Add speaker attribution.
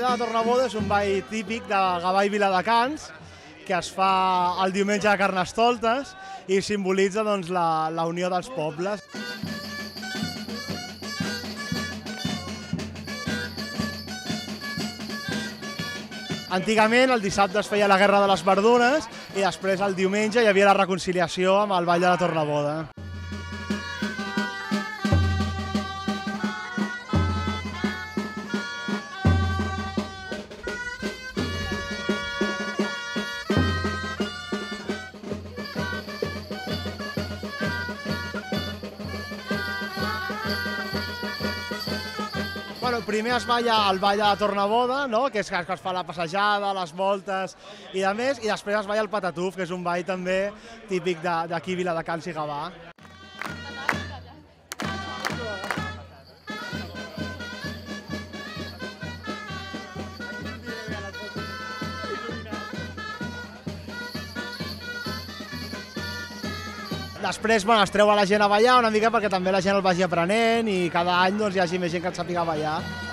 Speaker 1: de la Tornaboda és un ball típic de Gavà i Viladecans que es fa el diumenge de Carnestoltes i simbolitza doncs, la unió dels pobles. Antigament, el dissabte es feia la Guerra de les Verdunes i després el diumenge hi havia la reconciliació amb el ball de la Tornaboda. Primer es balla el ball de la Tornaboda, que és que es fa la passejada, les voltes i de més, i després es balla el patatuf, que és un ball també típic d'aquí, Viladecans i Gavà. Després es treu a la gent a ballar una mica perquè també la gent el vagi aprenent i cada any hi hagi més gent que et sàpiga ballar.